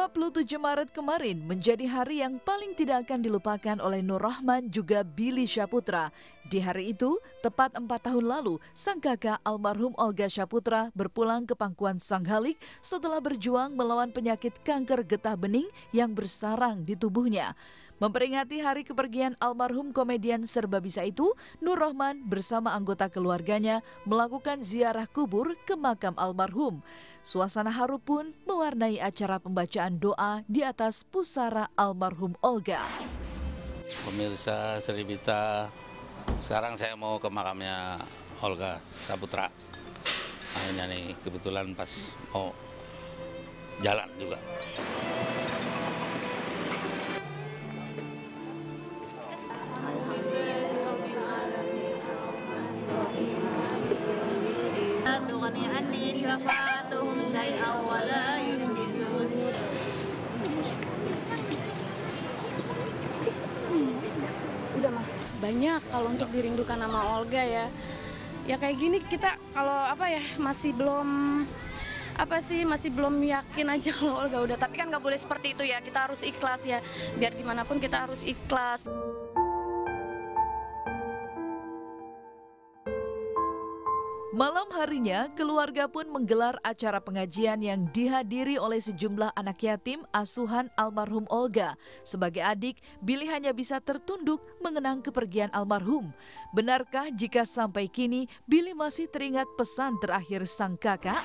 27 Maret kemarin menjadi hari yang paling tidak akan dilupakan oleh Nur Rahman juga Billy Syaputra. Di hari itu, tepat 4 tahun lalu, sang kakak almarhum Olga Syaputra berpulang ke pangkuan Sang Halik setelah berjuang melawan penyakit kanker getah bening yang bersarang di tubuhnya. Memperingati hari kepergian almarhum komedian serba bisa itu, Nur Rahman bersama anggota keluarganya melakukan ziarah kubur ke makam almarhum. Suasana haru pun mewarnai acara pembacaan doa di atas pusara almarhum Olga. Pemirsa Selibita, sekarang saya mau ke makamnya Olga Syaputra. Akhirnya nih kebetulan pas mau jalan juga. Banyak kalau untuk dirindukan sama Olga ya. Ya kayak gini kita kalau masih belum yakin aja kalau Olga udah. Tapi kan nggak boleh seperti itu ya. Kita harus ikhlas ya. Biar gimana pun kita harus ikhlas. Malam harinya, keluarga pun menggelar acara pengajian yang dihadiri oleh sejumlah anak yatim asuhan almarhum Olga. Sebagai adik, Billy hanya bisa tertunduk mengenang kepergian almarhum. Benarkah jika sampai kini Billy masih teringat pesan terakhir sang kakak?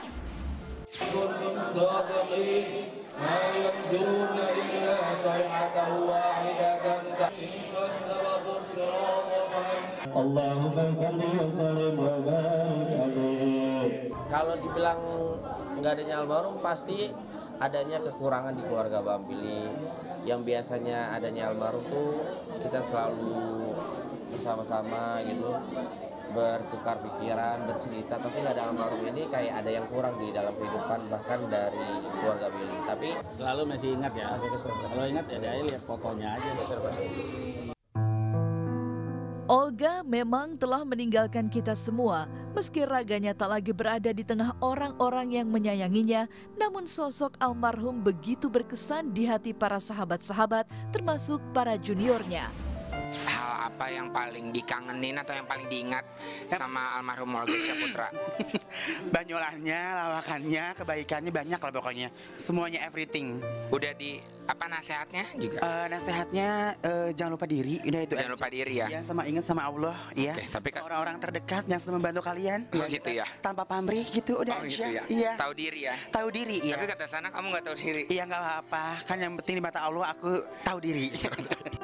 Kalau dibilang nggak adanya almarhum, pasti adanya kekurangan di keluarga Bang Billy. Yang biasanya adanya almarhum tuh kita selalu bersama-sama gitu, bertukar pikiran, bercerita. Tapi nggak ada almarhum ini kayak ada yang kurang di dalam kehidupan bahkan dari keluarga Billy. Tapi selalu masih ingat ya. Kalau ingat ya dia lihat fotonya aja. Olga memang telah meninggalkan kita semua, meski raganya tak lagi berada di tengah orang-orang yang menyayanginya, namun sosok almarhum begitu berkesan di hati para sahabat-sahabat, termasuk para juniornya. Hal apa yang paling dikangenin atau yang paling diingat sama almarhum Olga Syaputra? Banyolannya, lawakannya, kebaikannya banyak lah pokoknya. Semuanya everything. Udah di nasihatnya juga? Nasihatnya jangan lupa diri. Udah itu. Jangan lupa diri ya. Ya, sama ingat sama Allah. Ya. Okay, tapi orang-orang terdekat yang selalu membantu kalian. Oh, gitu ya. Tanpa pamrih gitu udah aja. Gitu ya. Iya. Tahu diri ya. Tahu diri ya. Tapi kata sana kamu nggak tahu diri. Iya nggak apa-apa. Kan yang penting di mata Allah aku tahu diri.